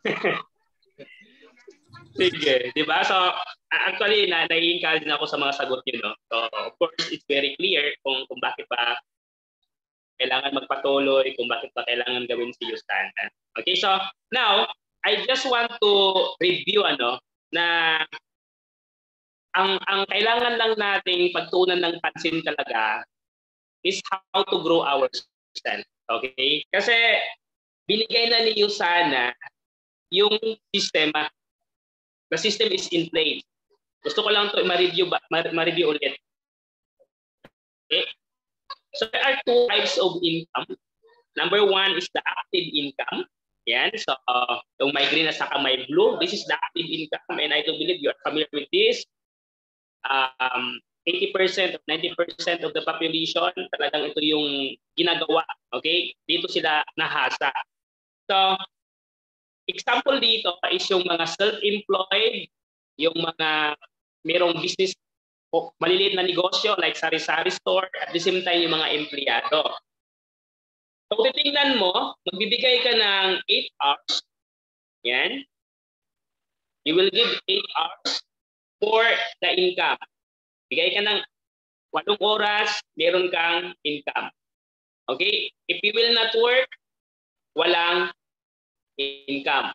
Sige, di ba? So, actually, nai-encourage na ako sa mga sagot niyo, no? So, of course, it's very clear kung bakit ba kailangan magpatuloy, kung bakit ba kailangan gawin si Yustana. Okay, so now, I just want to review na ang kailangan lang nating pagtuunan ng pansin talaga is how to grow ourselves. Okay? Kasi binigay na ni Yusana yung sistema. The system is in place. Gusto ko lang to ma-review ulit. Okay? So there are two types of income. Number one is the active income. Yan. So yung may green at saka may blue, this is the active income, and I do believe you are familiar with this. 80% or 90% of the population, talagang ito yung ginagawa. Okay? Dito sila nahasa. So, example dito is yung mga self-employed, yung mga merong business o maliliit na negosyo like sari-sari store, at the same time yung mga empleyado. So, titingnan mo, magbibigay ka ng 8 hours. Yan. You will give 8 hours for the income. Bigay ka ng 8 oras, meron kang income. Okay? If you will not work, walang income.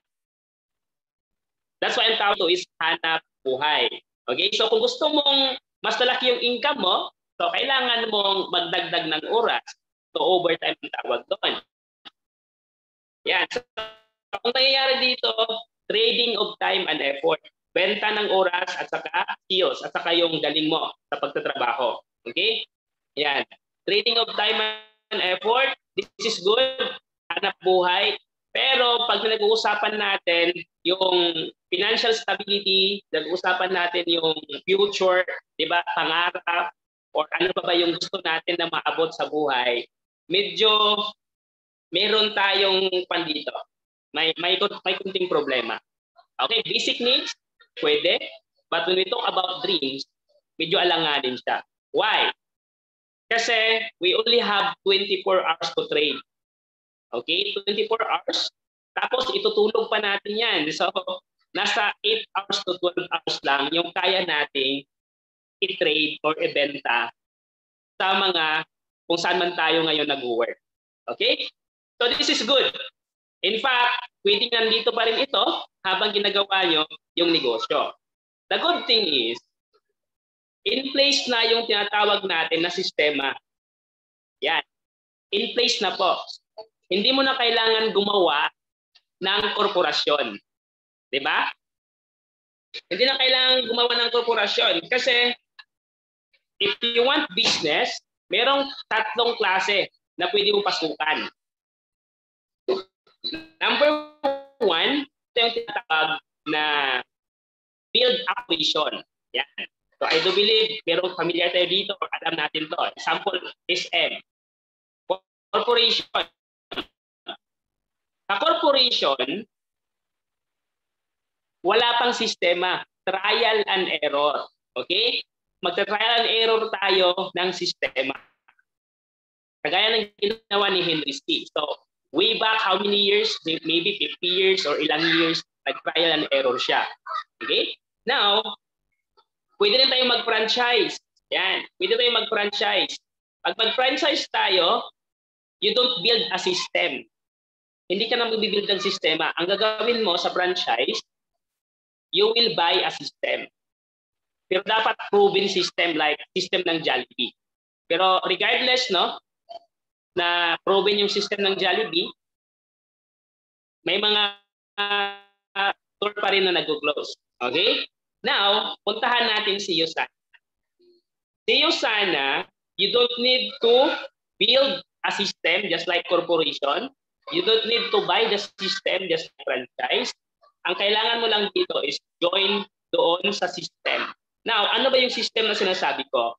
That's why ang tawag to is hanap buhay. Okay? So kung gusto mong mas malaki yung income mo, so kailangan mong magdagdag ng oras. So overtime ang tawag doon. Yan. So kung nangyayari dito, trading of time and effort. Benta ng oras at saka skills at saka yung galing mo sa pagtatrabaho. Okay? Yan. Trading of time and effort, this is good. Hanap buhay. Pero pag nag-uusapan natin yung financial stability, nag-uusapan natin yung future, di ba, pangarap, or ano pa ba yung gusto natin na maabot sa buhay, medyo meron tayong pandito. May kunting problema. Okay, basic needs, pwede. But when we talk about dreams, medyo alanganin siya. Why? Kasi we only have 24 hours to trade. Okay, 24 hours. Tapos itutulog pa natin yan. So, nasa 8 hours to 12 hours lang yung kaya nating i-trade or i-benta sa mga kung saan man tayo ngayon nag-work. Okay? So, this is good. In fact, pwedeng nandito pa rin ito habang ginagawa nyo yung negosyo. The good thing is, in place na yung tinatawag natin na sistema. Yan. In place na po. Hindi mo na kailangan gumawa ng korporasyon. Di ba? Hindi na kailangan gumawa ng korporasyon kasi if you want business, merong 3 klase na pwede mong pasukan. Number 1, ito yung tinatawag na field operation. Yan. So I do believe merong familiar tayo dito or alam natin to. Example, SM. Corporation. Sa corporation, wala pang sistema. Trial and error. Okay? Magta-trial and error tayo ng sistema. Kagaya ng ginawa ni Henry C. So, way back how many years? Maybe 50 years or ilang years, nag-trial and error siya. Okay? Now, pwede rin tayo mag-franchise. Yan. Pwede tayo mag-franchise. Pag mag-franchise tayo, you don't build a system. Hindi ka na mag-build ng sistema. Ang gagawin mo sa franchise, you will buy a system. Pero dapat proven system like system ng Jollibee. Pero regardless, no, na proven yung system ng Jollibee, may mga store pa rin na nag-close. Okay? Now, puntahan natin si Yusana. Si Yusana, you don't need to build a system just like corporation. You don't need to buy the system just like franchise. Ang kailangan mo lang dito is join doon sa system. Now, ano ba yung system na sinasabi ko?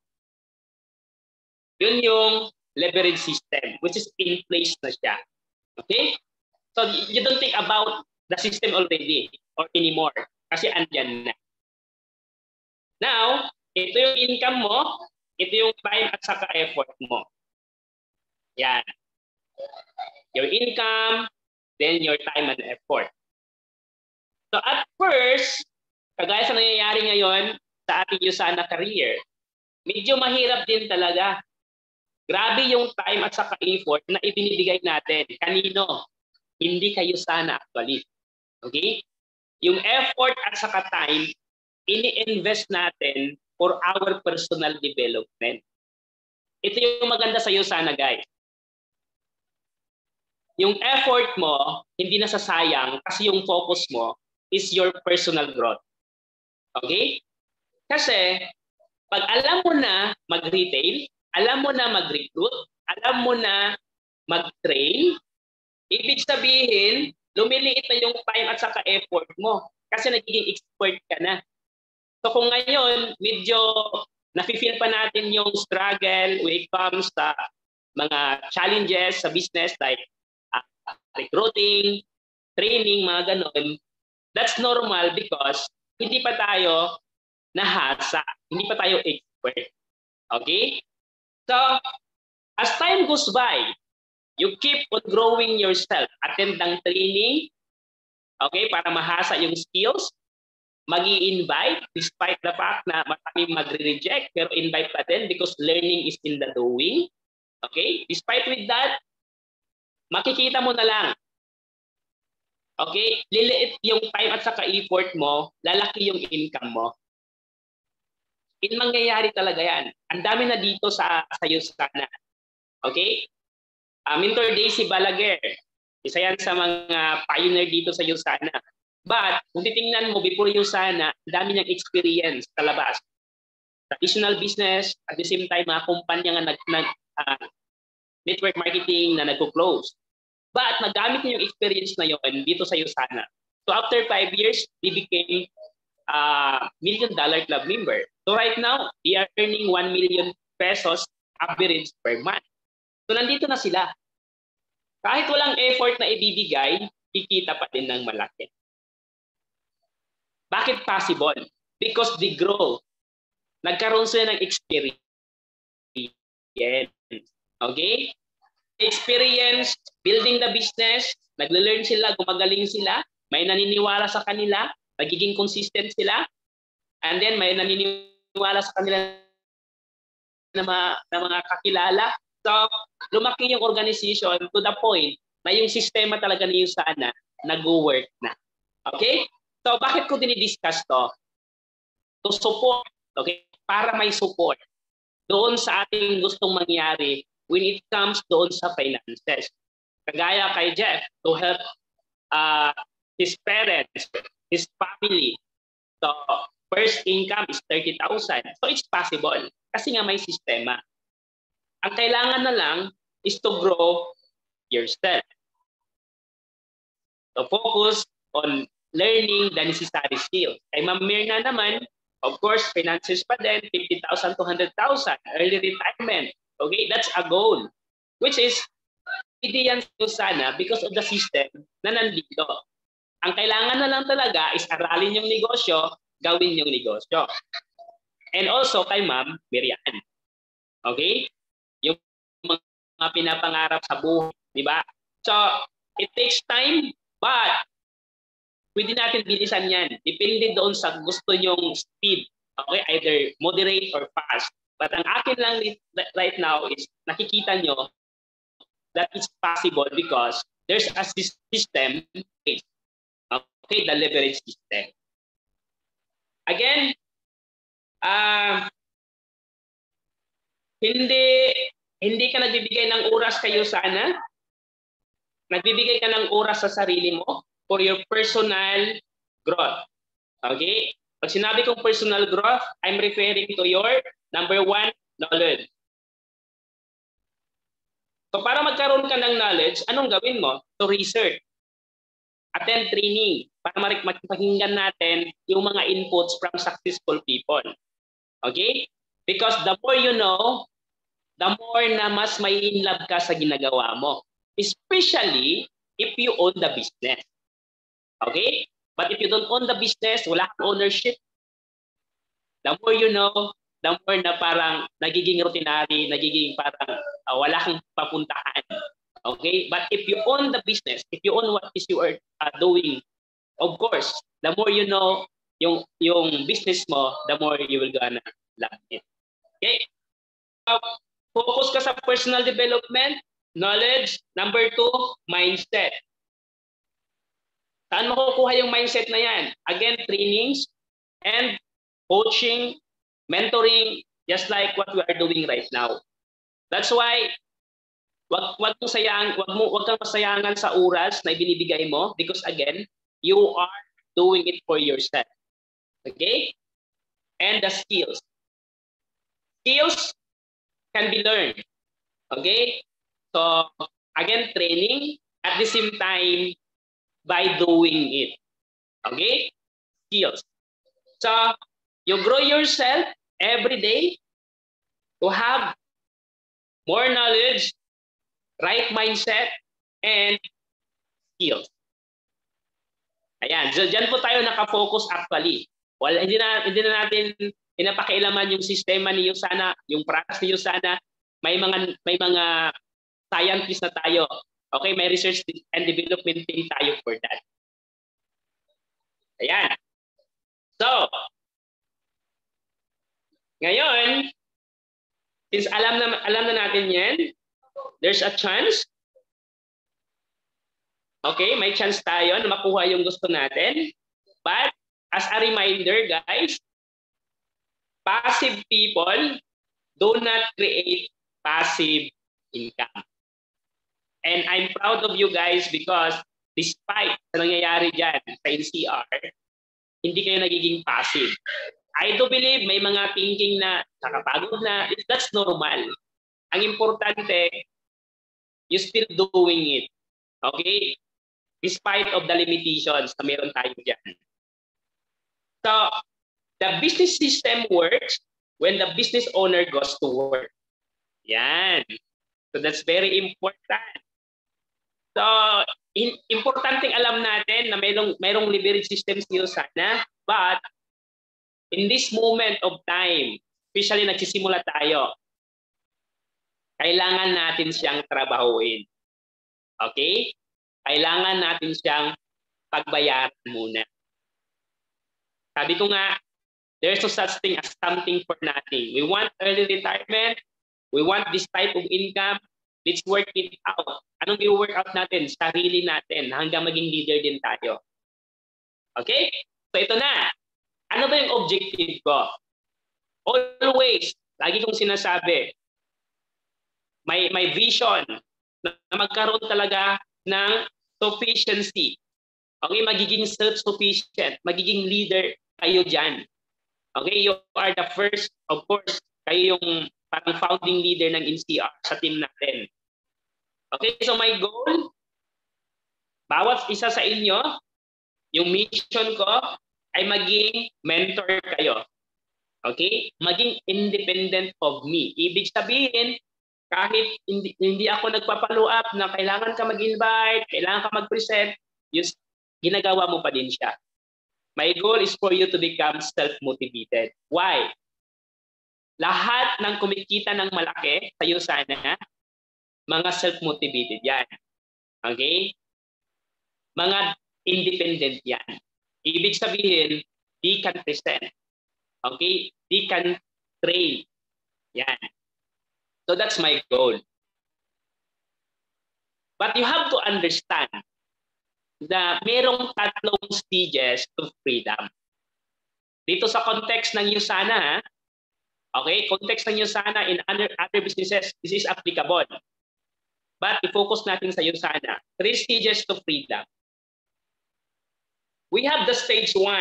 Yun yung leverage system, which is in place na siya. Okay? So, you don't think about the system already or anymore kasi andyan na. Now, ito yung income mo, ito yung time at saka effort mo. Yan. Your income, then your time and effort. kagaya sa nangyayari ngayon sa ating USANA career, medyo mahirap din talaga. Grabe yung time at saka effort na ibinibigay natin. Kanino? Hindi kayo sana actually. Okay? Yung effort at saka time, ini-invest natin for our personal development. Ito yung maganda sa iyo sana, guys. Yung effort mo, hindi nasasayang kasi yung focus mo is your personal growth. Okay? Kasi, pag alam mo na mag-retail, alam mo na mag-recruit, alam mo na mag-train, ibig sabihin, lumiliit na yung time at saka effort mo kasi nagiging expert ka na. So kung ngayon, medyo nafe-feel pa natin yung struggle when it comes sa mga challenges sa business like recruiting, training, mga ganon, that's normal because hindi pa tayo nahasa, hindi pa tayo expert. Okay? So, as time goes by, you keep on growing yourself. Attend ng training, okay, para mahasa yung skills. Mag-i-invite despite the fact na maraming magre-reject, pero invite pa din because learning is in the doing. Okay? Despite with that, makikita mo na lang. Okay? Liliit yung time at saka effort mo, lalaki yung income mo. Mangyayari talaga yan. Ang dami na dito sa USANA. Okay? Mentor Daisy Balaguer, isa yan sa mga pioneer dito sa USANA. But, kung titingnan mo, before USANA, ang dami niyang experience sa labas. Traditional business, at the same time, mga kumpanya nga network marketing na nagko-close. But, nagamit niya yung experience na yun dito sa USANA. So, after 5 years, he became $1 million club member. So right now, they are earning 1 million pesos average per month. So nandito na sila. Kahit walang effort na ibibigay, kikita pa din ng malaki. Bakit possible? Because they grow. Nagkaroon sila ng experience. Okay? Experience, building the business, nagle-learn sila, gumagaling sila, may naniniwala sa kanila, magiging consistent sila, and then may naniniwala sa kanila na mga kakilala. So, lumaki yung organization to the point na yung sistema talaga ni USANA nag-work na. Okay? So, bakit ko dinidiscuss to? To support, okay? Para may support doon sa ating gustong mangyari when it comes doon sa finances. Kagaya kay Jeff, to help his parents, his family. So, first income is 30,000. So, it's possible. Kasi nga may sistema. Ang kailangan na lang is to grow yourself. So, focus on learning the necessary skills. Kay Ma'am Mirna naman, of course, finances pa din, 50,000 to 100,000. Early retirement. Okay, that's a goal. Which is, hindi yan sana because of the system na nandito. Ang kailangan na lang talaga is aralin yung negosyo, gawin yung negosyo. And also kay Ma'am Miriam. Okay? Yung mga pinapangarap sa buhay, di ba? So, it takes time, but pwede natin bilisan yan. Depende doon sa gusto nyong speed. Okay? Either moderate or fast. But ang akin lang right now is nakikita nyo that it's possible because there's a system. Okay, the leverage system. Again, hindi ka nagbibigay ng oras kayo sana. Nagbibigay ka ng oras sa sarili mo for your personal growth. Okay? Pag sinabi kong personal growth, I'm referring to your number 1, knowledge. So para magkaroon ka ng knowledge, anong gawin mo? So research. Attend training para makipakinggan natin yung mga inputs from successful people. Okay? Because the more you know, the more na mas may in love ka sa ginagawa mo. Especially if you own the business. Okay? But if you don't own the business, wala kang ownership. The more you know, the more na parang nagiging routinary, nagiging parang wala kang papuntahan. Okay? But if you own the business, if you own what is you are doing, of course, the more you know, yung business mo, the more you will gonna love it. Okay? Focus ka sa personal development, knowledge. Number 2, mindset. Saan makukuha yung mindset na yan? Again, trainings and coaching, mentoring, just like what we are doing right now. That's why wag kang masayangan sa oras na ibinibigay mo because again, you are doing it for yourself. Okay? And the skills. Skills can be learned. Okay? So, again, training at the same time by doing it. Okay? Skills. So, you grow yourself every day to have more knowledge, right mindset, and skills. Ayan, dyan po tayo nakafocus actually. Well, hindi na natin pinapakialaman yung sistema ni Usana, yung practice ni Usana. May mga scientists na tayo. Okay, may research and development team tayo for that. Ayan. So, ngayon, since alam na natin yan, there's a chance. Okay, may chance tayo na makuha yung gusto natin. But, as a reminder, guys, passive people do not create passive income. And I'm proud of you guys because despite sa nangyayari dyan sa NCR, hindi kayo nagiging passive. I do believe may mga thinking na nakapagod na, that's normal. Ang importante, you still doing it. Okay? Despite of the limitations na meron tayo dyan. So, the business system works when the business owner goes to work. Yan. So, that's very important. So, importanteng alam natin na mayroong leverage systems niyo sana, but in this moment of time, especially nagsisimula tayo, kailangan natin siyang trabahuin. Okay? Kailangan natin siyang pagbayaran muna. Sabi ko nga, there's no such thing as something for nothing. We want early retirement. We want this type of income. Let's work it out. Anong i-work out natin? Sarili natin hanggang maging leader din tayo. Okay? So ito na. Ano ba yung objective ko? Always, lagi kong sinasabi, may vision na magkaroon talaga ng sufficiency. Okay, magiging self-sufficient, magiging leader kayo dyan. Okay, you are the first, of course, kayo yung parang founding leader ng NCR sa team natin. Okay, so my goal, bawat isa sa inyo, yung mission ko ay maging mentor kayo. Okay, maging independent of me. Ibig sabihin, kahit hindi ako nagpa-follow up na kailangan ka mag-invite, kailangan ka mag-present, ginagawa mo pa din siya. My goal is for you to become self-motivated. Why? Lahat ng kumikita ng malaki sa iyo sana, mga self-motivated yan. Okay? Mga independent yan. Ibig sabihin, they can present. Okay? They can train. Yan. So that's my goal. But you have to understand na merong tatlong stages to freedom. Dito sa context ng Usana, okay, context ng Usana in other businesses, this is applicable. But i-focus natin sa Usana. 3 stages to freedom. We have the stage 1.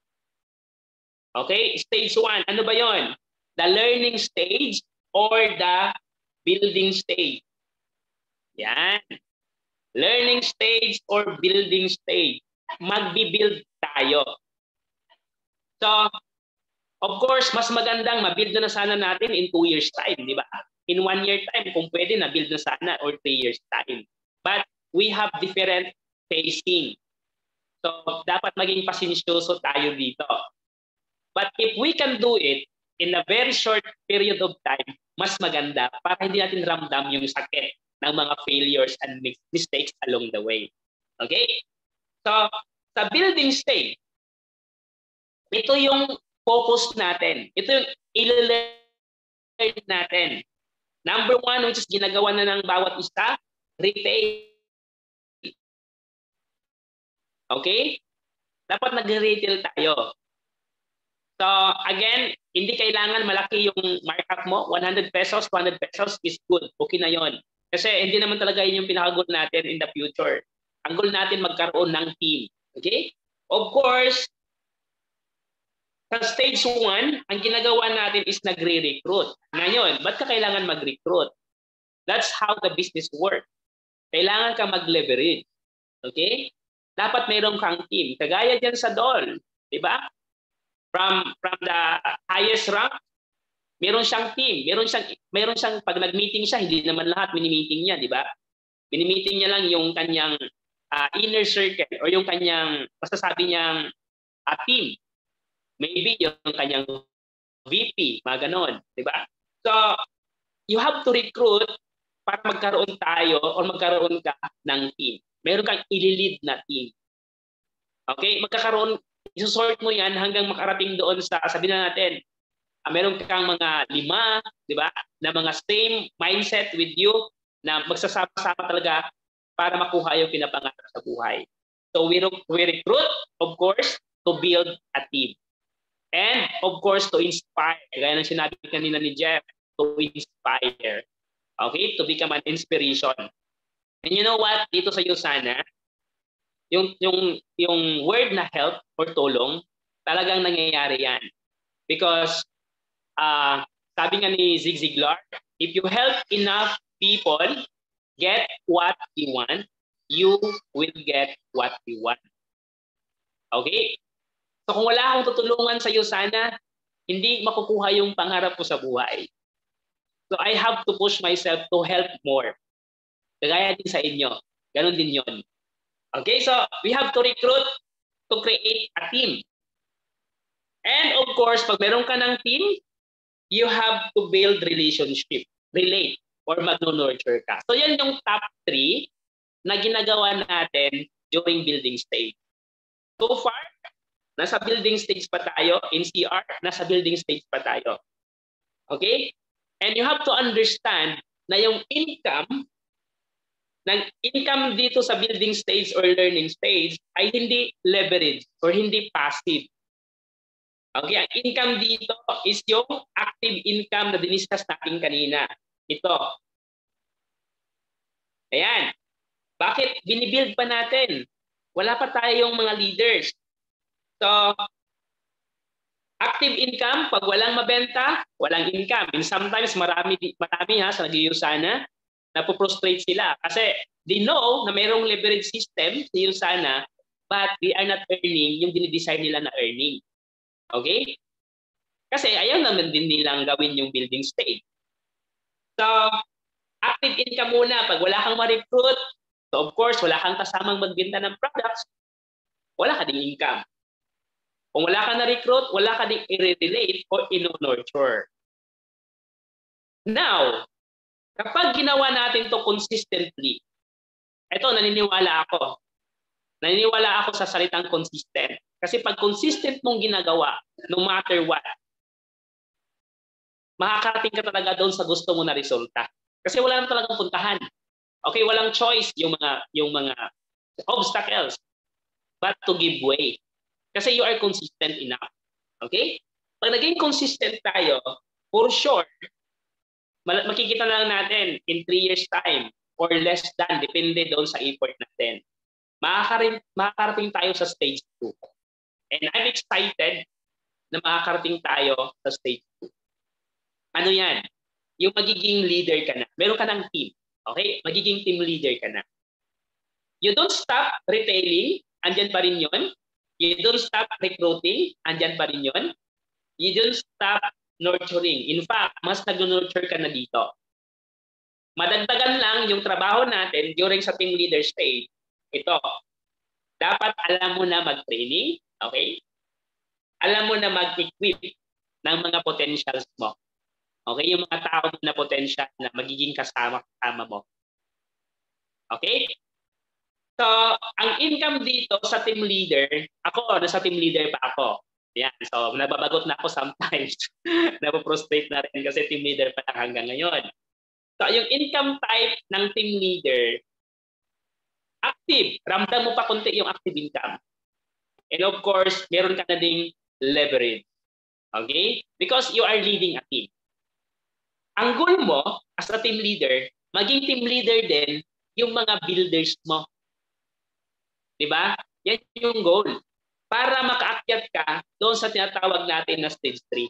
Okay, stage 1. Ano ba yon? The learning stage or the building stage. Yan. Learning stage or building stage. Magbi-build tayo. So, of course, mas magandang ma-build na sana natin in 2 years time, di ba? In 1 year time, kung pwede na-build na sana or 3 years time. But we have different pacing. So, dapat maging pasensyoso tayo dito. But if we can do it in a very short period of time, mas maganda para hindi natin ramdam yung sakit ng mga failures and mistakes along the way. Okay? So, sa building stage, Ito yung focus natin. Ito yung i-learn natin. Number one, which is ginagawa na ng bawat isa, retail. Okay? Dapat nag-retail tayo. So, again, hindi kailangan malaki yung markup mo. 100 pesos, 200 pesos is good. Okay na yon. Kasi hindi naman talaga yun yung pinaka-goal natin in the future. Ang goal natin magkaroon ng team. Okay? Of course, sa stage 1, ang ginagawa natin is nagre-recruit. Ngayon, ba't ka kailangan mag-recruit? That's how the business works. Kailangan ka mag-leverage. Okay? Dapat mayroon kang team. Kagaya dyan sa DOL. Diba? From the highest rank, meron siyang team. Meron siyang pag nag-meeting siya, hindi naman lahat mini-meeting niya, di ba? Mini-meeting niya lang yung kanyang inner circle or yung kanyang masasabi niyang team. Maybe yung kanyang VP, mga ganon, di ba? So, you have to recruit para magkaroon tayo or magkaroon ka ng team. Meron kang i-lead na team. Okay? Magkakaroon, isusort mo yan hanggang makarating doon sa, sabihin na natin, meron kang mga 5, di ba? Na mga same mindset with you na magsasama-sama talaga para makuha yung pinapangarap sa buhay. So we recruit, of course, to build a team. And of course, to inspire. Gaya ng sinabi kanina ni Jeff, to inspire. Okay? To become an inspiration. And you know what? Dito sa USANA, yung word na help or tulong, talagang nangyayari yan. Because sabi nga ni Zig Ziglar, if you help enough people get what you want, you will get what you want. Okay? So kung wala akong tutulungan sa iyo, sana hindi makukuha yung pangarap ko sa buhay. So I have to push myself to help more. Kagaya din sa inyo. Ganon din yon. Okay? So we have to recruit to create a team. And of course, pag meron ka ng team, you have to build relationship, relate, or mag-nurture ka. So yan yung top 3 na ginagawa natin during building stage. So far, nasa building stage pa tayo. In CR, nasa building stage pa tayo. Okay? And you have to understand na yung income dito sa building stage or learning stage ay hindi leverage or hindi passive. Okay, ang income dito is yung active income na diniscuss natin kanina. Ito. Ayan. Bakit binibuild pa natin? Wala pa tayong mga leaders. So, active income, pag walang mabenta, walang income. And sometimes marami sa nag-USANA, napoprostrate sila. Kasi they know na mayroong leverage system sa USANA, but they are not earning yung dinidesign nila na earning. Okay? Kasi ayaw naman din nilang gawin yung building stage. So, active income muna. Pag wala kang ma-recruit, so of course, wala kang kasamang magbenta ng products, wala ka ding income. Kung wala ka na-recruit, wala ka ding i-relate or i-nurture. Now, kapag ginawa natin to consistently, ito, naniniwala ako. Naniniwala ako sa salitang consistent. Kasi pag consistent mong ginagawa, no matter what, makakarating ka talaga doon sa gusto mo na resulta. Kasi wala na talagang puntahan. Okay, walang choice yung mga obstacles but to give way. Kasi you are consistent enough. Okay? Pag naging consistent tayo, for sure, makikita lang natin in 3 years time or less than, depende doon sa effort natin. Makakarating tayo sa stage 2. And I'm excited na makakarating tayo sa stage 2. Ano yan? Yung magiging leader ka na. Meron ka ng team. Okay? Magiging team leader ka na. You don't stop retailing, andyan pa rin yun. You don't stop recruiting, andyan pa rin yun. You don't stop nurturing. In fact, mas nag-nurture ka na dito. Madagdagan lang yung trabaho natin during sa team leader stage. Ito, dapat alam mo na mag-training, okay? Alam mo na mag-equip ng mga potentials mo. Okay? Yung mga tao na potential na magiging kasama mo. Okay? So, ang income dito sa team leader, nasa team leader pa ako. Yan. So, nababagot na ako sometimes. Napoprostrate na rin kasi team leader pa lang hanggang ngayon. So, yung income type ng team leader, active. Ramdam mo pa konti yung active income. And of course, meron ka na ding leverage. Okay? Because you are leading a team. Ang goal mo as a team leader, maging team leader din yung mga builders mo. Diba? Yan yung goal. Para makaakyat ka doon sa tinatawag natin na stage 3.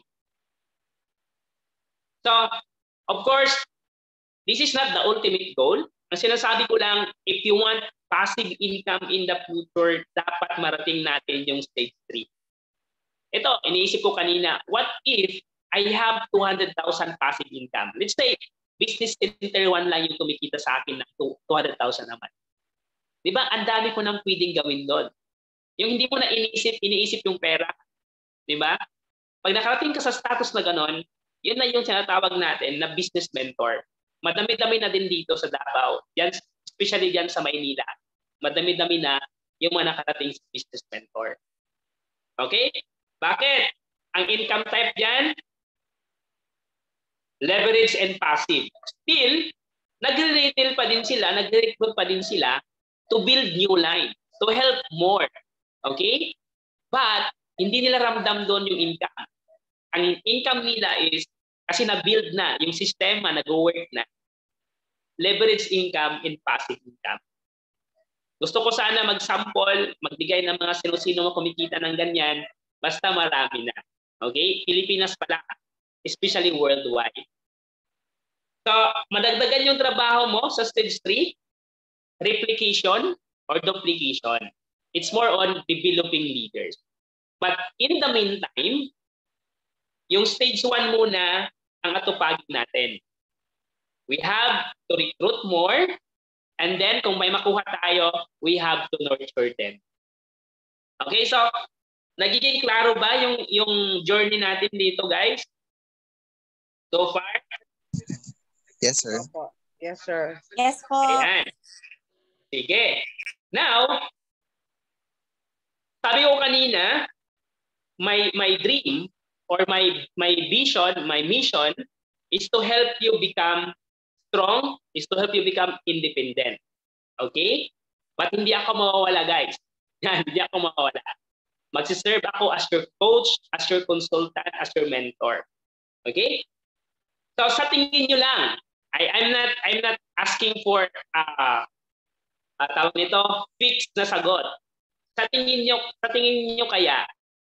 So, of course, this is not the ultimate goal. Ang sinasabi ko lang, if you want passive income in the future, dapat marating natin yung stage 3. Ito, iniisip ko kanina, what if I have 200,000 passive income? Let's say, business center 1 lang yung kumikita sa akin ng 200,000 naman. Diba? Ang dami ko nang pwedeng gawin doon. Yung hindi mo na iniisip yung pera. Diba? Pag nakarating ka sa status na ganon, yun na yung tinatawag natin na business mentor. Madami-dami na din dito sa Davao. Yan, especially dyan sa Maynila. Madami-dami na yung mga nakarating sa business mentor. Okay? Bakit? Ang income type dyan, leverage and passive. Still, nagre-retail pa din sila, nagre-recruit pa din sila to build new line, to help more. Okay? But, hindi nila ramdam doon yung income. Ang income nila is, kasi na-build na, yung sistema nag-work na. Leverage income and passive income. Gusto ko sana mag-sample, magbigay ng mga sino-sino kumikita ng ganyan, basta marami na. Okay? Pilipinas pala, especially worldwide. So, madagdagan yung trabaho mo sa stage 3, replication or duplication. It's more on developing leaders. But in the meantime, yung stage 1 muna ang atupagin natin. We have to recruit more, and then kung may makuha tayo, we have to nurture them. Okay, so nagiging klaro ba yung journey natin dito, guys? So far? Yes, sir. Yes, sir. Yes po. Ayan. Sige. Now, sabi ko kanina, my dream or my vision, my mission is to help you become strong, is to help you become independent. Okay? But hindi ako mawawala, guys. Hindi ako mawawala. Magsiserve ako as your coach, as your consultant, as your mentor. Okay? So sa tingin nyo lang, I'm not asking for tawag nito, fixed na sagot. Sa tingin niyo kaya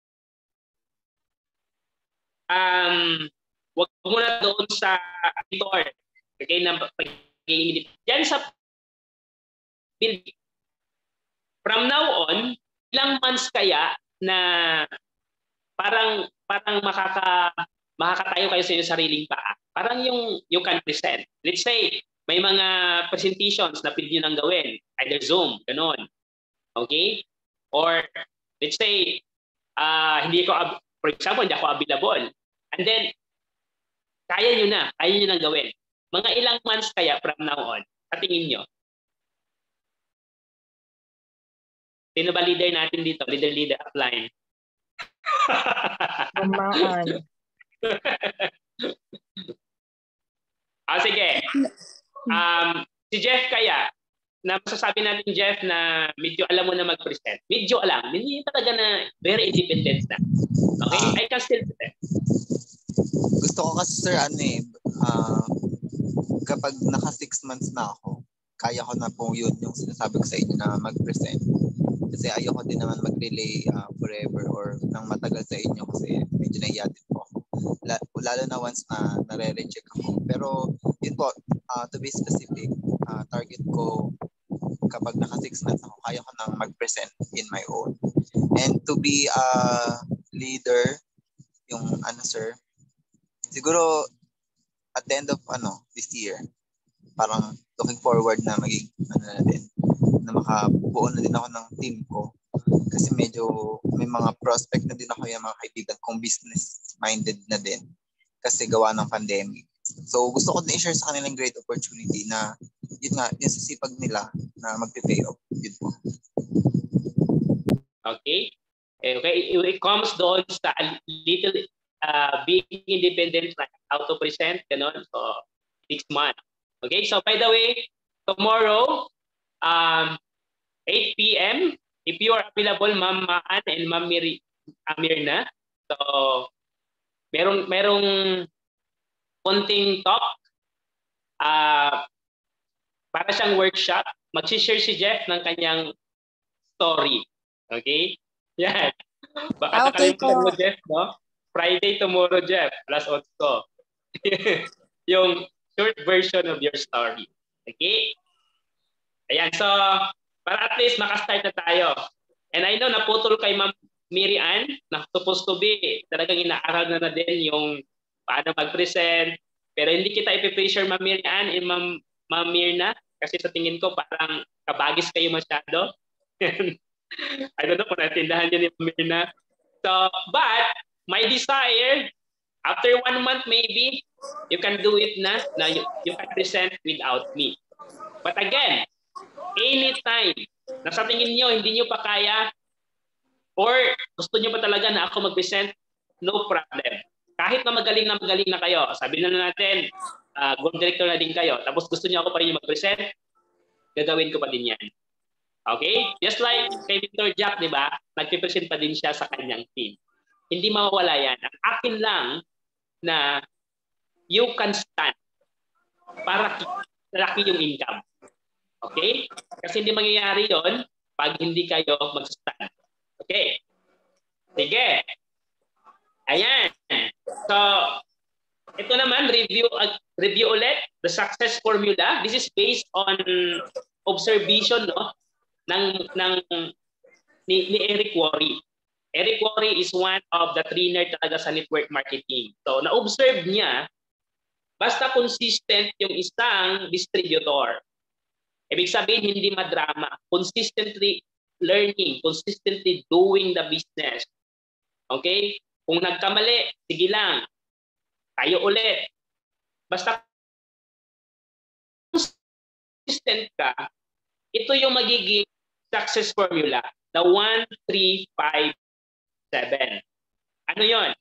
wag mo na doon sa editor. Okay, na pag-iinit. Diyan sa build. From now on, ilang months kaya na parang makakatayo kayo sa inyong sariling paa. Parang yung you can present. Let's say, may mga presentations na pwede nyo nang gawin. Either Zoom, ganun. Okay? Or, let's say, for example, hindi ako available. And then, kaya nyo nang gawin. Mga ilang months kaya from now on, sa tingin nyo? Sino ba leader natin dito? Leader upline. Mamaan. Sige. Si Jeff kaya, na masasabi natin, Jeff, na medyo alam mo na mag-present. Medyo alam. Hindi talaga na very independent na. Okay? I can still present. Gusto ko kasi, sir, kapag naka 6 months na ako, kaya ko na po yun yung sinasabi ko sa inyo na mag-present. Kasi ayoko din naman mag-relay forever or nang matagal sa inyo kasi medyo nahiyatin po ako. Lalo na once na nare-reject ako. Pero yun po, to be specific, target ko kapag naka 6 months ako, kaya ko nang mag-present in my own. And to be a leader, yung sir, siguro at the end of this year, parang looking forward na maging na din, na makabuo na din ako ng team ko. Kasi medyo may mga prospect na din ako, yung mga kaibigan kong business minded na din kasi gawa ng pandemic. So gusto ko din i-share sa kanilang great opportunity na yun nga, yung sisipag nila na mag-pay off. Yun po. Okay? Okay? It comes doon sa little being independent, like how to present, ganun. So, 6 months. Okay? So, by the way, tomorrow, 8 p.m., if you are available, Ma'am Maan and Ma'am Amirna, so, merong konting talk, para siyang workshop. Mag-share si Jeff ng kanyang story. Okay? Yan. Baka Okay nakalimutan mo, po. Jeff, no? Friday tomorrow, Jeff, +8. Yung short version of your story. Okay? Ayan, so, para at least makastart na tayo. And I know, naputol kay Ma'am Mary Ann, na supposed to be, talagang inaaral na din yung paano mag-present. Pero hindi kita ipipressure, Ma'am Mary Ann and Ma'am Mirna, kasi sa tingin ko parang kabagis kayo masyado. I don't know kung natindahan niyo ni Ma'am Mirna. So, but my desire, after 1 month maybe, you can do it na you can present without me. But again, anytime na sa tingin niyo hindi niyo pa kaya or gusto niyo pa talaga na ako mag-present, no problem. Kahit na magaling na kayo, sabi na natin, gold director na din kayo, tapos gusto niyo ako pa rin mag-present, gagawin ko pa din yan. Okay? Just like kay Victor Jack, di ba? Nag-present pa din siya sa kanyang team. Hindi mawawala yan. Ang akin lang na you can stand para laki yung income. Okay? Kasi hindi mangyayari yon pag hindi kayo mag-stand. Okay? Sige. Ayan. So, ito naman, review ulit, the success formula. This is based on observation, no? Ni Eric Worre. Eric Worre is one of the trainer talaga sa network marketing. So, na-observe niya, basta consistent yung isang distributor. Ibig sabihin, hindi madrama. Consistently learning, consistently doing the business. Okay? Kung nagkamali, sige lang. Tayo ulit. Basta consistent ka, ito yung magiging success formula. The 1, 3, 5, 7. Ano yon?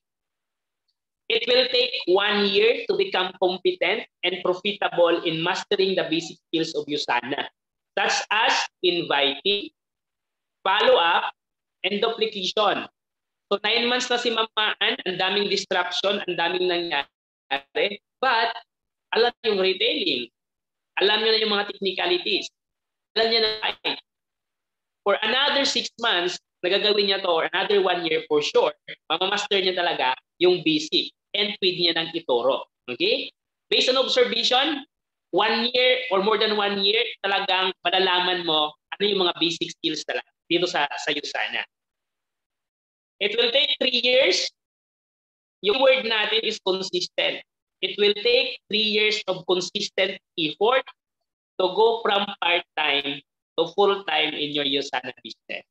It will take 1 year to become competent and profitable in mastering the basic skills of USANA, such as inviting, follow-up, and duplication. So 9 months na si Mamaan, ang daming distraction, ang daming nangyari, but alam niyo yung retailing, alam niyo na yung mga technicalities, alam niya na for another 6 months, nagagawin niya to, or another 1 year for sure, mamamaster niya talaga yung basic and pwede niya nang ituro. Okay? Based on observation, 1 year or more than 1 year, talagang malalaman mo ano yung mga basic skills talaga dito sa USANA. It will take 3 years. Yung word natin is consistent. It will take 3 years of consistent effort to go from part-time to full-time in your USANA business.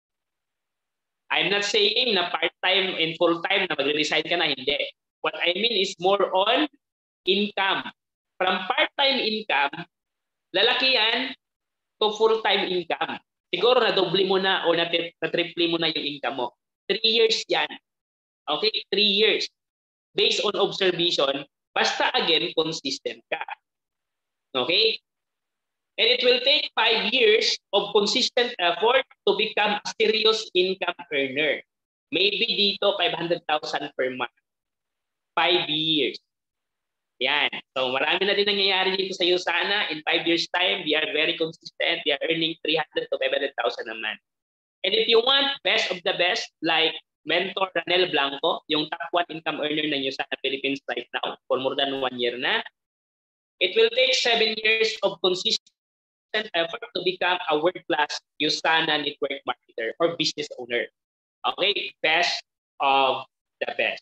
I'm not saying na part-time and full-time na mag-resign ka na, hindi. What I mean is more on income. From part-time income, lalaki yan to full-time income. Siguro na-double mo na o na-triple mo na yung income mo. 3 years yan. Okay? 3 years. Based on observation, basta again, consistent ka. Okay? And it will take 5 years of consistent effort to become a serious income earner. Maybe dito, 500,000 per month. 5 years. Yan. So marami na din nangyayari dito sa USANA. In 5 years time, we are very consistent. We are earning 300 to 500,000 a month. And if you want best of the best, like Mentor Ranel Blanco, yung top 1 income earner ng USANA Philippines right now for more than 1 year na, it will take 7 years of consistent effort to become a world-class USANA network marketer or business owner. Okay? Best of the best.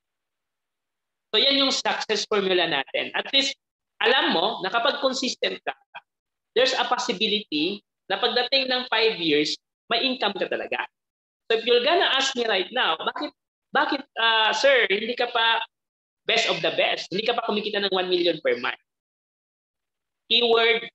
So yan yung success formula natin. At least, alam mo na kapag consistent ka, there's a possibility na pagdating ng 5 years, may income ka talaga. So if you're gonna ask me right now, bakit sir, hindi ka pa best of the best? Hindi ka pa kumikita ng 1 million per month? Keyword,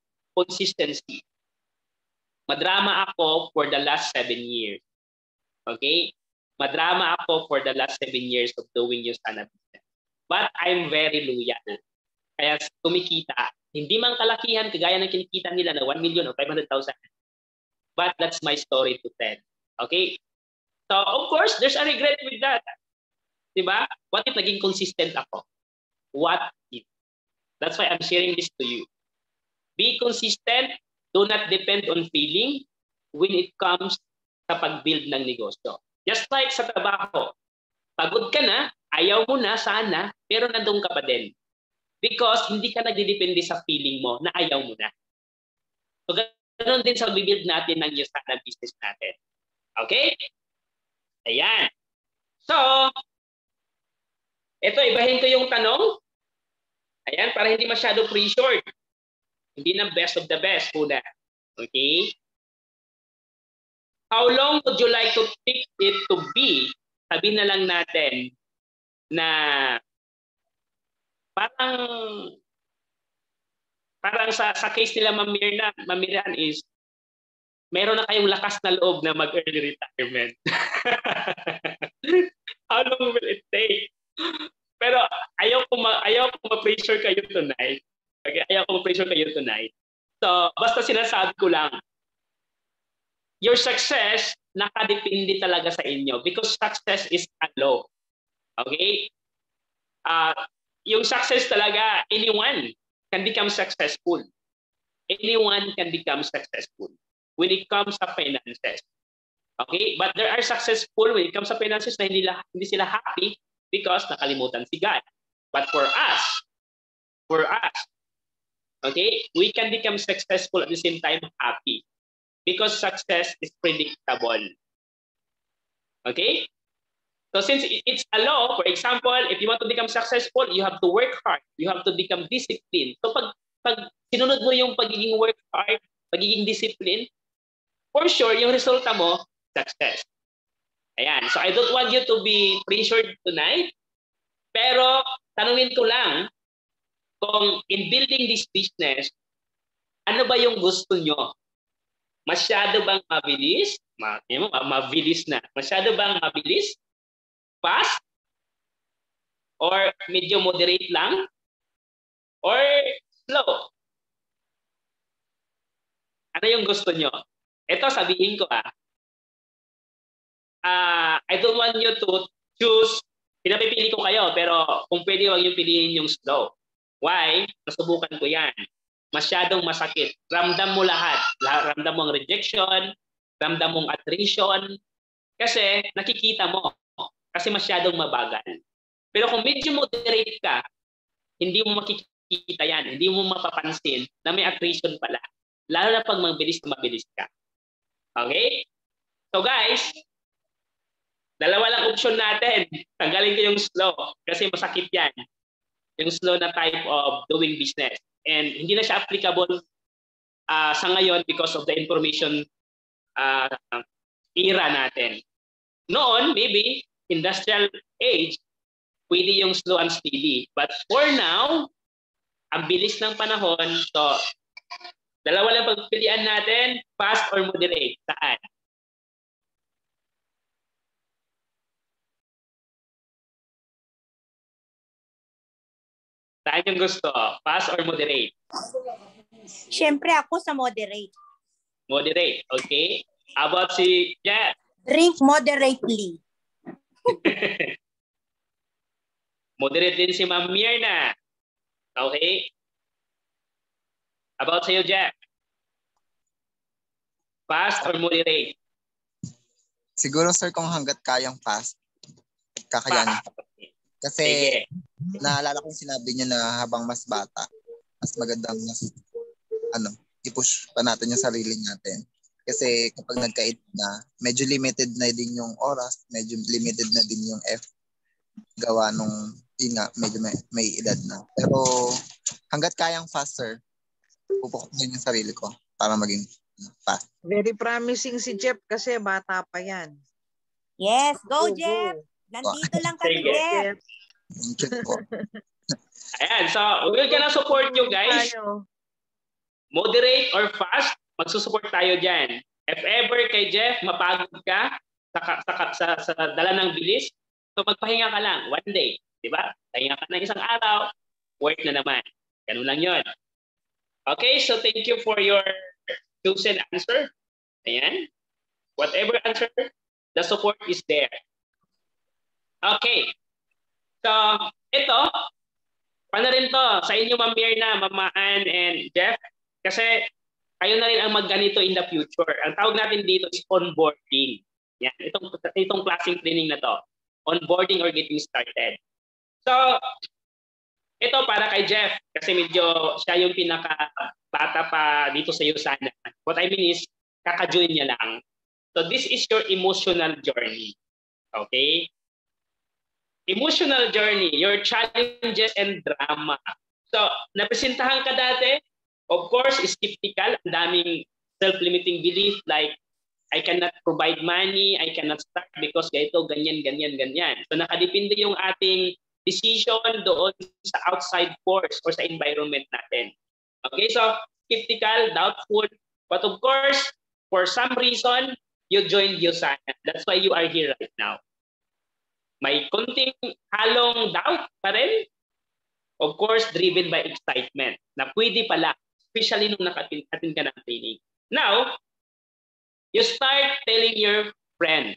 consistency. Madrama ako for the last 7 years. Okay? Madrama ako for the last 7 years of doing yung sana business. But I'm very loyal. Kaya kumikita, hindi man kalakihan kagaya ng kinikita nila na 1 million o 500,000. But that's my story to tell. Okay? So, of course, there's a regret with that. Diba? What if naging consistent ako? What if? That's why I'm sharing this to you. Be consistent. Do not depend on feeling when it comes sa pag-build ng negosyo. Just like sa trabaho. Pagod ka na, ayaw mo na, sana, pero nandun ka pa din. Because hindi ka nagdidepende sa feeling mo na ayaw mo na. So, ganoon din sa build natin ng yung sana business natin. Okay? Ayan. So, ito, ibahin ko yung tanong. Ayan, para hindi masyado pre-short. Hindi na best of the best muna. Okay? How long would you like to take it to be? Sabihin na lang natin na parang sa case nila Mamiran is meron na kayong lakas na loob na mag-early retirement. How long will it take? Pero ayaw ko ma-pressure kayo tonight. Okay, ayaw ko ma-pressure kayo tonight. So, basta sinasabi ko lang, your success nakadepende talaga sa inyo because success is a law. Okay? Yung success talaga, anyone can become successful. Anyone can become successful when it comes to finances. Okay? But there are successful when it comes to finances na hindi sila happy because nakalimutan si God. But for us, okay, we can become successful at the same time happy. Because success is predictable. Okay? So since it's a law, for example, if you want to become successful, you have to work hard. You have to become disciplined. So pag sinunod mo yung pagiging work hard, pagiging disciplined, for sure, yung resulta mo, success. Ayan. So I don't want you to be pressured tonight. Pero tanungin ko lang, kung in building this business, ano ba yung gusto nyo? Masyado bang mabilis? Mabilis na. Masyado bang mabilis? Fast? Or medyo moderate lang? Or slow? Ano yung gusto nyo? Ito sabihin ko I don't want you to choose. Pinapipili ko kayo, pero kung pwede, huwag yung piliin yung slow. Why? Nasubukan ko yan. Masyadong masakit. Ramdam mo lahat. Ramdam mo ang rejection, ramdam mo ang attrition, kasi nakikita mo. Kasi masyadong mabagal. Pero kung medyo moderate ka, hindi mo makikita yan. Hindi mo mapapansin na may attrition pala. Lalo na pag mabilis na mabilis ka. Okay? So guys, dalawa lang option natin. Tanggalin ko yung slow kasi masakit yan. Yung slow na type of doing business. And hindi na siya applicable sa ngayon because of the information era natin. Noon, maybe, industrial age, pwede yung slow and steady. But for now, ang bilis ng panahon, so dalawa lang pagpilian natin, fast or moderate. Saan? Saan yung gusto? Fast or moderate? Siyempre ako sa moderate. Moderate, okay. How about si Jeff? Drink moderately. Moderate din si Ma'am Mirna. Okay. How about sa'yo, Jeff? Fast or moderate? Siguro sir kung hanggat kayang fast, kakayanin. Kasi sige. Naalala ko sinabi niya na habang mas bata, mas magandang i-push pa natin yung sarili natin. Kasi kapag nagka-edad na, medyo limited na din yung oras, medyo limited na din yung gawa nung medyo may edad na. Pero hanggat kayang faster, pupukunin yung sarili ko para maging fast. Very promising si Jeff kasi bata pa yan. Yes, go Jeff! Nandito lang kami, Sige. Jeff. Thank you po. Ayan, so we're gonna support you guys. Moderate or fast, magsusupport tayo dyan. If ever kay Jeff, mapagod ka, sa dala ng bilis, so magpahinga ka lang one day, di ba? Pahinga ka ng isang araw, work na naman. Ganun lang yun. Okay, so thank you for your chosen answer. Ayan. Whatever answer, the support is there. Okay. So, ito, paano rin to sa inyo, Ma'am Mirna, Ma'am Ann, and Jeff? Kasi kayo na rin ang magganito in the future. Ang tawag natin dito is onboarding. Yan, itong klaseng training na to. Onboarding or getting started. So, ito para kay Jeff kasi medyo siya yung pinaka-bata pa dito sa USANA. What I mean is, kaka-join niya lang. So, this is your emotional journey. Okay? Emotional journey, your challenges and drama. So, napresentahan ka dati, of course, skeptical, ang daming self-limiting belief like, I cannot provide money, I cannot start because ganito, ganyan, ganyan, ganyan. So, nakadepende yung ating decision doon sa outside force or sa environment natin. Okay, so, skeptical, doubtful, but of course, for some reason, you joined USANA. That's why you are here right now. May konting halong doubt pa rin. Of course, driven by excitement na pwede pala, especially nung naka-attend ka ng training. Now, you start telling your friend,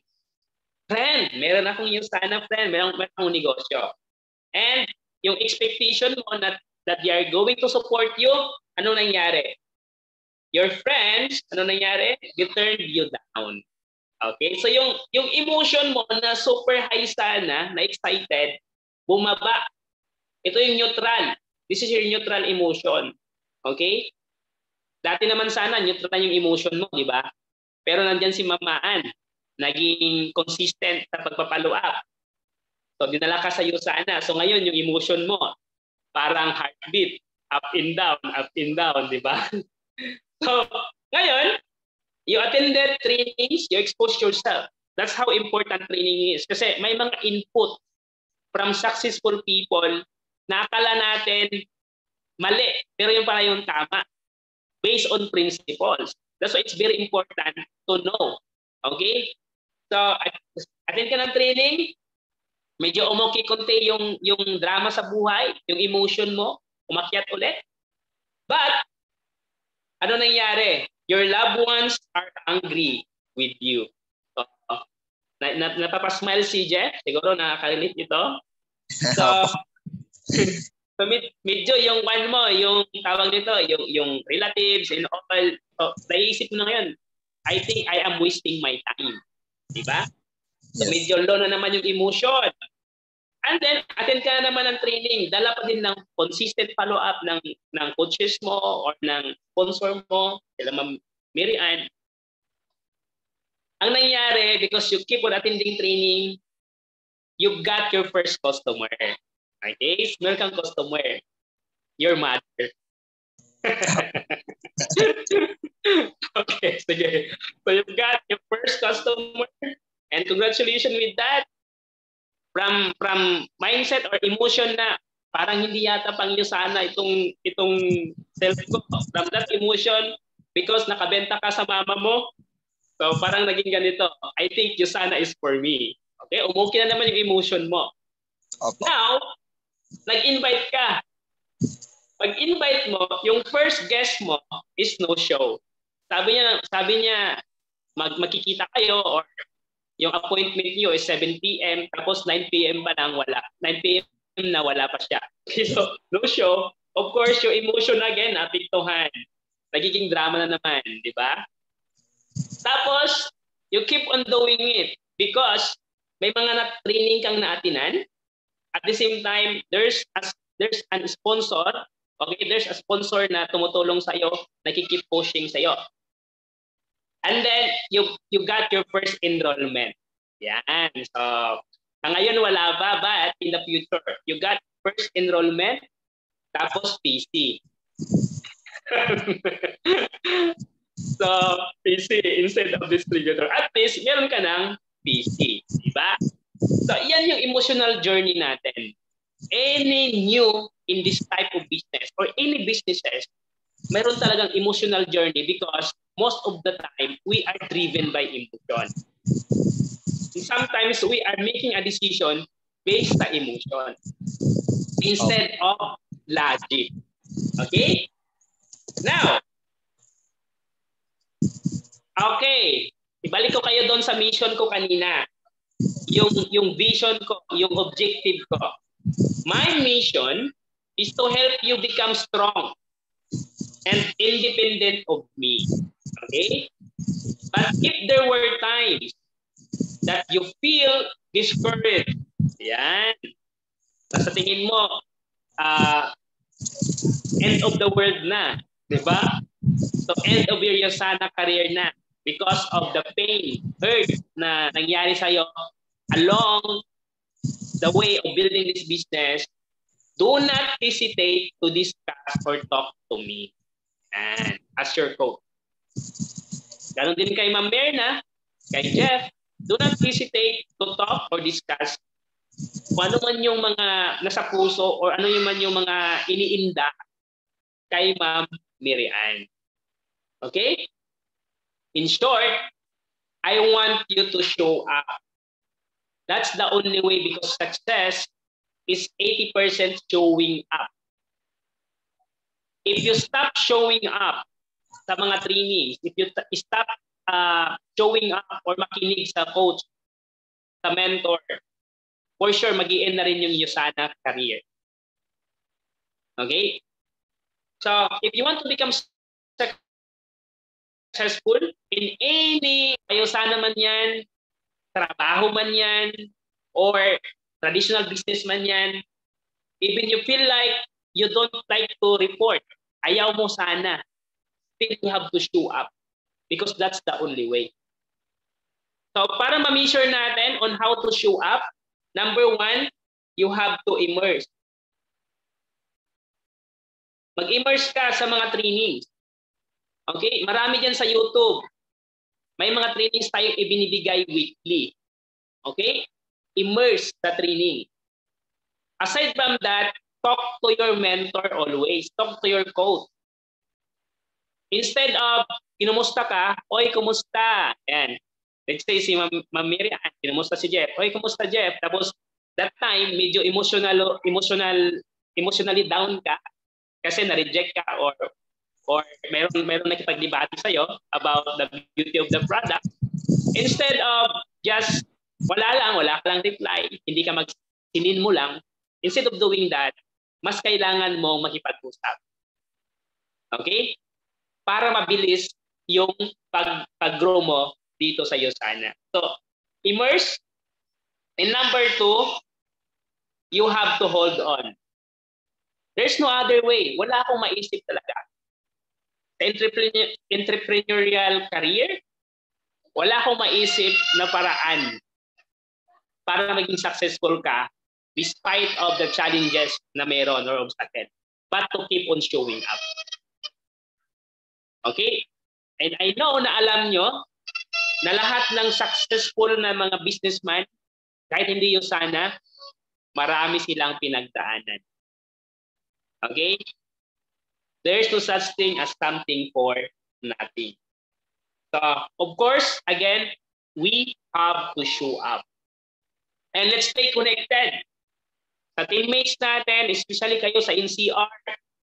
meron akong USANA friend, meron akong negosyo. And yung expectation mo that they are going to support you, ano nangyari? Your friends, ano nangyari? They turned you down. Okay? So yung emotion mo na super high sana, na excited, bumaba. Ito yung neutral. This is your neutral emotion. Okay? Dati naman sana, neutral yung emotion mo, di ba? Pero nandyan si Mamaan, naging consistent sa pagpapalo up. So dinala ka sa USANA. So ngayon, yung emotion mo, parang heartbeat, up and down, di ba? So ngayon, you attended trainings, you expose yourself. That's how important training is. Kasi may mga input from successful people na akala natin mali, pero yung pala yung tama. Based on principles. That's why it's very important to know. Okay? So, attend ka ng training, medyo umuki konti yung drama sa buhay, yung emotion mo, umakyat ulit. But, ano nangyari? Your loved ones are angry with you. So, napapasmile si Jeff. Siguro nakaka-relate ito. So, medyo yung one mo, yung tawag nito, yung relatives and all, so, naisip mo na ngayon, I think I am wasting my time. Diba? So, yes. Medyo low na naman yung emotion. And then, attend ka na naman ng training. Dala pa din ng consistent follow-up ng coaches mo or ng sponsor mo, sila Ma'am Mary Ann. Ang nangyari, because you keep on attending training, you got your first customer. Okay? Meron kang customer. Your mother. Okay, sige. So you've got your first customer and congratulations with that. From mindset or emotion na parang hindi yata pang USANA itong self ko. From that emotion, because nakabenta ka sa mama mo, so parang naging ganito, I think USANA is for me. Okay, umuwi na naman yung emotion mo. Okay. Now, nag-invite ka. Pag-invite mo, yung first guest mo is no show. Sabi niya magkikita kayo or yung appointment niyo is 7 p.m. tapos 9 p.m. pa lang wala. 9 p.m. na wala pa siya. So, no show. Of course, yung emotion again, apektuhan. Nagiging drama na naman, di ba? Tapos, you keep on doing it because may mga training kang naatinan. At the same time, there's a sponsor. Okay, there's a sponsor na tumutulong sa'yo, nakikip pushing sa'yo. And then, you got your first enrollment. Yan. So, ngayon wala pa, but in the future, you got first enrollment, tapos PC. So, PC instead of distributor. At least, meron ka ng PC. Diba? So, yan yung emotional journey natin. Any new in this type of business or any businesses, meron talagang emotional journey because most of the time, we are driven by emotion. sometimes we are making a decision based sa emotion instead of logic. Okay? Now, okay. Ibalik ko kayo doon sa mission ko kanina. Yung vision ko, yung objective ko. My mission is to help you become strong and independent of me. Okay? But if there were times that you feel discouraged, yan, sa tingin mo, end of the world na, di ba? So end of your Yosana career na because of the pain, hurt na nangyari sa'yo along the way of building this business, do not hesitate to discuss or talk to me. And as your coach. Ganon din kay Ma'am Berna, kay Jeff, do not hesitate to talk or discuss kung ano man yung mga nasa puso or ano man yung mga iniinda kay Ma'am Mary Ann. Okay? In short, I want you to show up. That's the only way because success is 80% showing up. If you stop showing up sa mga trainings, if you stop showing up or makinig sa coach, sa mentor, for sure, mag-i-end na rin yung Yosana career. Okay? So, if you want to become successful in any Yosana man yan, trabaho man yan, or traditional business man yan, even you feel like you don't like to report, ayaw mo sana, still you have to show up because that's the only way. So para ma-measure natin on how to show up, number 1, you have to immerse. Mag-immerse ka sa mga trainings. Okay? Marami dyan sa YouTube. May mga trainings tayong ibinibigay weekly. Okay? Immerse sa training. Aside from that, talk to your mentor always. Talk to your coach. Instead of, kinumusta ka? Oy, kumusta? Yan. Let's say si Ma'am Miriam, kinumusta si Jeff. Oy, kumusta Jeff? Tapos, that time, medyo emotionally down ka kasi na-reject ka or meron nakipag-debate sa'yo about the beauty of the product. Instead of just wala ka lang reply, hindi ka sinin mo lang, instead of doing that, mas kailangan mong makipag-usap. Okay? Para mabilis yung pag-grow mo dito sa Yosana. So, immerse. And number 2, you have to hold on. There's no other way. Wala akong maisip talaga. Sa entrepreneurial career, wala akong maisip na paraan para maging successful ka despite of the challenges na meron or obstacle, but to keep on showing up. Okay? And I know na alam nyo na lahat ng successful na mga businessman, kahit hindi Yosana, marami silang pinagdaanan. Okay? There's no such thing as something for nothing. So, of course, again, we have to show up. And let's stay connected. Sa teammates natin, especially kayo sa NCR,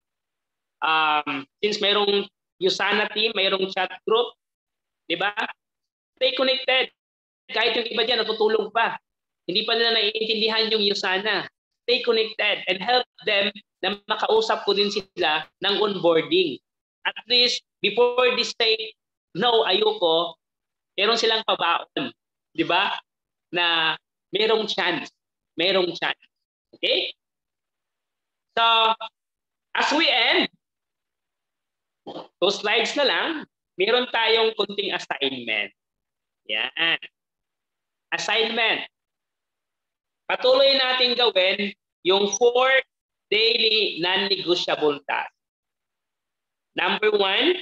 since mayroong Yosana team, mayroong chat group, di ba? Stay connected. Kahit yung iba dyan natutulog pa. Hindi pa nila naiintindihan yung Yosana. Stay connected and help them na makausap ko din sila ng onboarding. At least, before they say, no, ayoko, meron silang pabaon. Di ba? Na merong chance. Merong chance. Okay? So, as we end, 2 slides na lang, meron tayong kunting assignment. Yan. Assignment. Patuloy natin gawin yung 4 daily non-negotiable tasks. Number 1,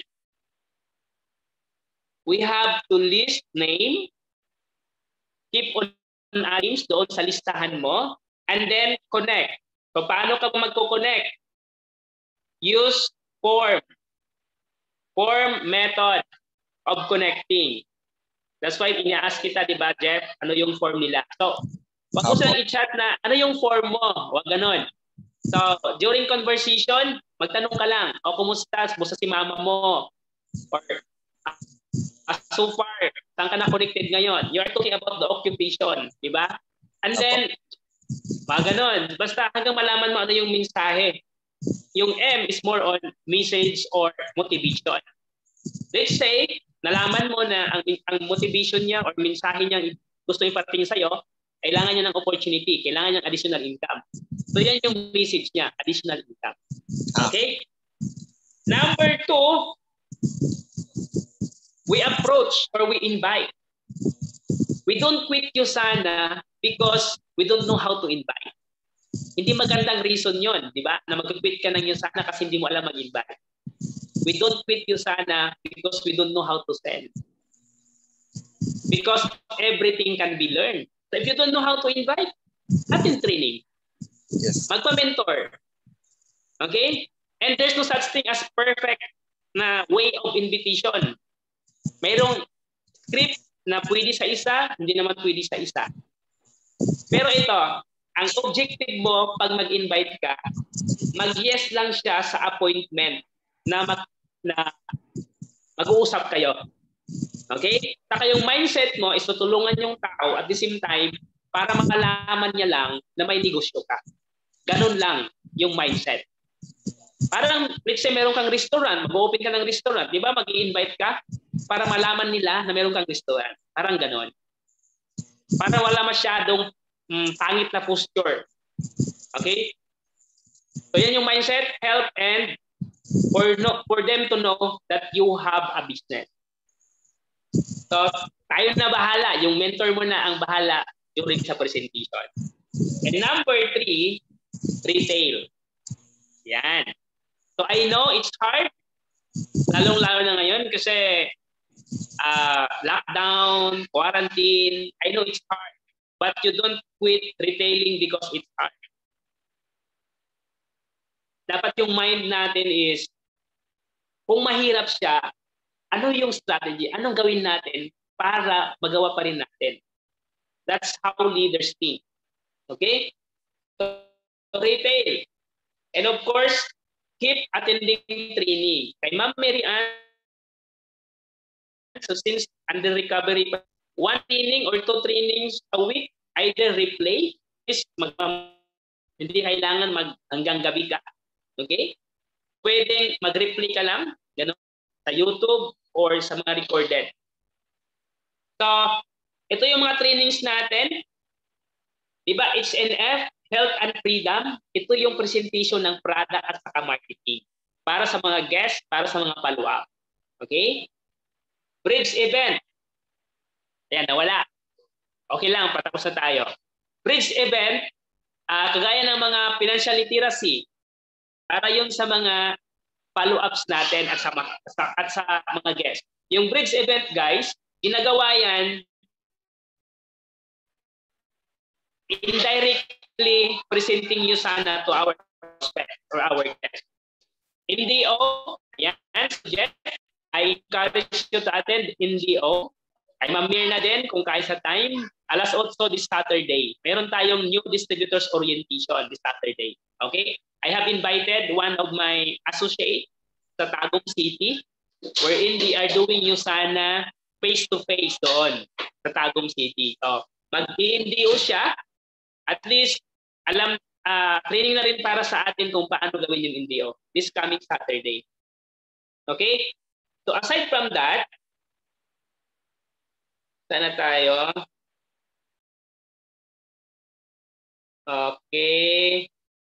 we have to list name, keep on names doon sa listahan mo, and then connect. So, paano ka magko-connect? Use form method of connecting. That's why ina-ask kita, di ba, Jeff, ano yung form nila. So, wag mo silang i-chat na, ano yung form mo? Wag ganon. So, during conversation, magtanong ka lang, o kumusta? Kumusta si mama mo? Or, so far, saan ka na connected ngayon? You are talking about the occupation, di ba? And then, mga ganon. Basta hanggang malaman mo ano yung mensahe. Yung M is more on message or motivation. Let's say, nalaman mo na ang motivation niya or mensahe niya gusto iparating sa'yo, kailangan niya ng opportunity, kailangan niya ng additional income. So yan yung message niya, additional income. Okay? Number 2, we approach or we invite. We don't quit you sana because we don't know how to invite. Hindi magandang reason yon, di ba? Na mag-quit ka ng Yusana kasi hindi mo alam mag-invite. We don't quit Yusana because we don't know how to sell. Because everything can be learned. So if you don't know how to invite, attend training. Yes. Magpa-mentor. Okay? And there's no such thing as perfect na way of invitation. Mayroong script na pwede sa isa, hindi naman pwede sa isa. Pero ito, ang objective mo pag mag-invite ka, mag-yes lang siya sa appointment na mag-uusap kayo. Okay? Saka yung mindset mo is tutulungan yung tao at the same time para makalaman niya lang na may negosyo ka. Ganun lang yung mindset. Parang, let's say meron kang restaurant, mag-open ka ng restaurant, di ba? Mag-i-invite ka para malaman nila na meron kang restaurant. Parang ganun. Para wala masyadong pangit na posture. Okay? So yan yung mindset, help, and for them to know that you have a business. So, tayo na bahala. Yung mentor mo na ang bahala during sa presentation. And number 3, retail. Yan. So, I know it's hard. Lalong-lalo na ngayon kasi lockdown, quarantine. I know it's hard. But you don't quit retailing because it's hard. Dapat yung mind natin is, kung mahirap siya, ano yung strategy? Anong gawin natin para magawa pa rin natin? That's how leaders think. Okay? So retail. And of course, keep attending training. Kay Ma'am Mary Ann, so since under recovery, 1 training or 2 trainings a week, either replay, is hindi kailangan hanggang gabi ka. Okay? Pwedeng mag-replay ka lang, gano'n, sa YouTube or sa mga recorded. So, ito yung mga trainings natin. Diba, HNF, Health and Freedom, ito yung presentation ng product at saka marketing. Para sa mga guests, para sa mga follow-up. Okay? Bridge event. Ayan, nawala. Okay lang, patapos na tayo. Bridge event, kagaya ng mga financial literacy, para yun sa mga follow-ups natin at sa mga guests. Yung bridge event, guys, ginagawa yan indirectly presenting you sana to our prospect or our guest. NDO, yan, Jeff, I encourage you to attend NDO. Kay Ma'am Mirna din, kung kaya sa time, 8:00 this Saturday. Meron tayong new distributors orientation this Saturday. Okay? I have invited one of my associates sa Tagum City wherein they are doing yung sana face-to-face doon sa Tagum City. So, mag-NDO siya. At least, training na rin para sa atin kung paano gawin yung NDO this coming Saturday. Okay? So, aside from that, sana tayo. Okay.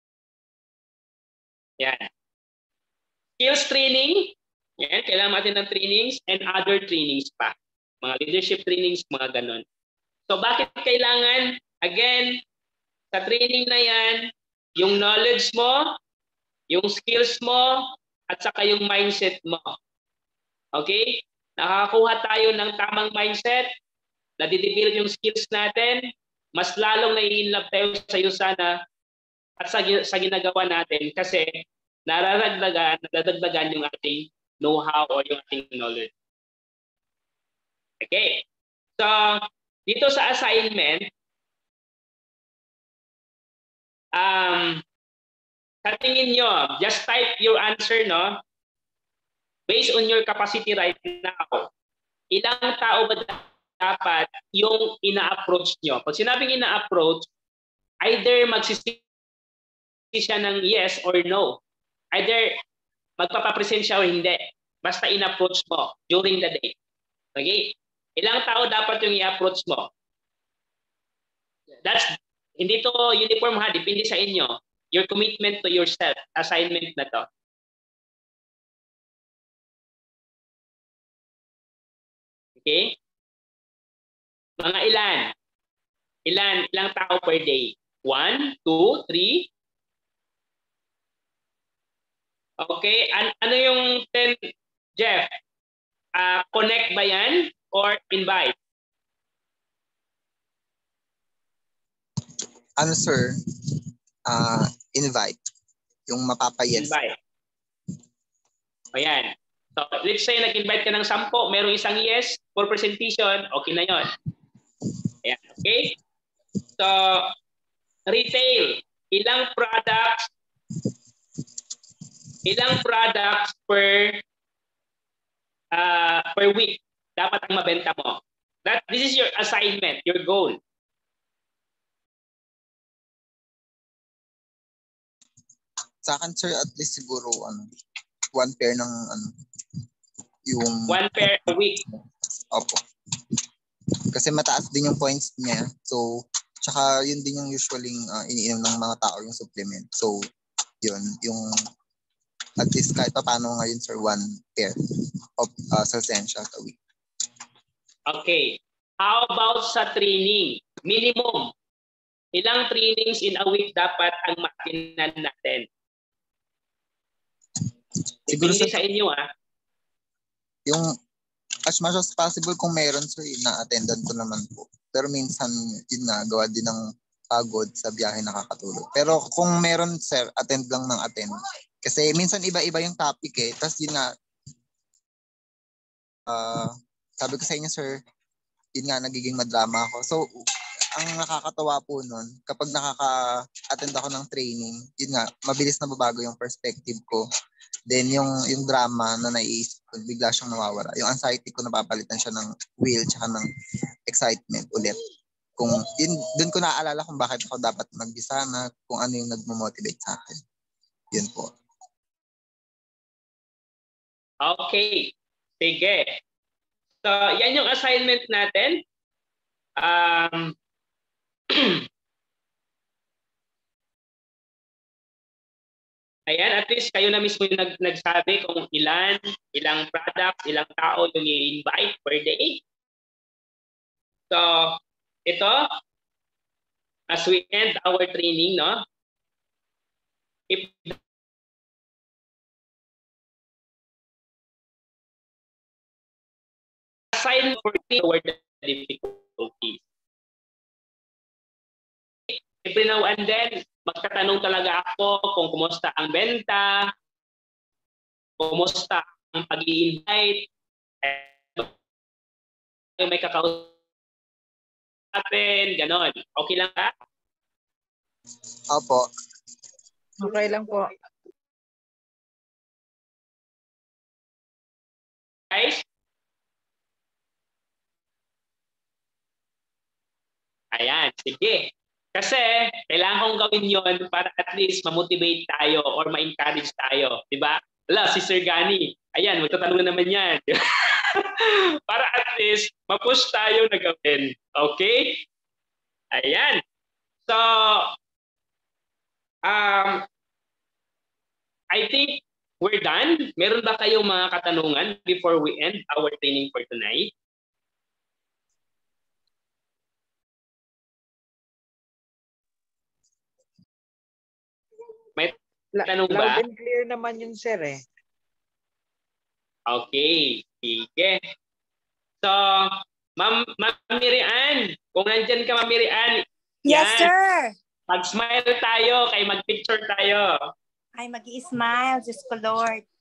Yan. Skills training. Yan. Kailangan natin ng trainings and other trainings pa. Mga leadership trainings, mga ganon. So bakit kailangan? Again, sa training na yan, yung knowledge mo, yung skills mo, at saka yung mindset mo. Okay? Nakakakuha tayo ng tamang mindset, nadidevelop yung skills natin, mas lalong nai-inlove tayo sa iyo sana at sa ginagawa natin kasi nadadagdagan yung ating know-how o yung ating knowledge. Okay. So, dito sa assignment, sa tingin nyo, just type your answer, no? Based on your capacity right now. Ilang tao ba dapat yung ina-approach nyo? Pag sinabing ina-approach, either magsisi siya ng yes or no. Either magpapapresent siya o hindi. Basta in-approach mo during the day. Okay? Ilang tao dapat yung i-approach mo? Hindi to uniform ha, depende sa inyo. Your commitment to yourself, assignment na to. Okay? Mga ilan? Ilang tao per day? 1, 2, 3? Okay, ano yung 10, Jeff? Connect ba yan or invite? Ano sir? Invite. Yung mapapayes. Invite. Ayan. So, let's say nag-invite ka ng 10, merong isang yes for presentation, okay na yon. Ayan, okay? So, retail. Ilang products per week dapat ang mabenta mo. This is your assignment, your goal. Sa akin sir, at least siguro one pair ng yung 1 pair a week. Opo. Kasi mataas din yung points niya. So, tsaka yun din yung usually iniinom ng mga tao yung supplement. So, yun, yung at least kahit pa paano ngayon sir, 1 pair of Salsensya a week. Okay. How about sa training? Minimum. Ilang trainings in a week dapat ang makinan natin? Siguro Depende sa inyo yung as much as possible kung meron sir, na-attendan ko naman po. Pero minsan, yun nga, gawa din ng pagod sa biyahe nakakatulog. Pero kung meron sir, attend lang ng attend. Kasi minsan iba-iba yung topic eh. Tapos yun nga, sabi ko sa inyo sir, yun nga, nagiging madrama ako. So, ang nakakatawa po nun, kapag nakaka-attend ako ng training, yun nga, mabilis na babago yung perspective ko. Then yung drama na naiisip ko, bigla siyang nawawala. Yung anxiety ko, napapalitan siya ng will tsaka ng excitement ulit. Kung dun ko naaalala kung bakit ako dapat magbisana, kung ano yung nagmo-motivate sa akin. Yun po. Okay. Sige. So, yan yung assignment natin. Ayan, at least kayo na mismo yung nagsabi kung ilang products, ilang tao yung i-invite per day. So, ito, as we end our training, no? If assign for toward the difficulties. Every now and then, magtatanong talaga ako kung kumusta ang benta, kumusta ang pag-i-invite, may kakausapin, ganon. Okay lang ba? Opo. Okay lang po. Guys? Ayan, sige. Kasi kailangan kong gawin yon para at least ma-motivate tayo or ma-encourage tayo. Diba? Wala, si Sir Gani. Ayan, magtatanong na naman yan. Para at least ma-push tayo na gawin. Okay? Ayan. So, I think we're done. Meron ba kayong mga katanungan before we end our training for tonight? May tanong ba? Loud and clear naman yun, sir eh. Okay. Sige. So, Ma'am Mirian, kung nandyan ka, Ma'am Mirian. Yes, yan. sir. Mag-smile tayo, kay mag-picture tayo. Ay, mag-i-smile. Diyos ko, Lord.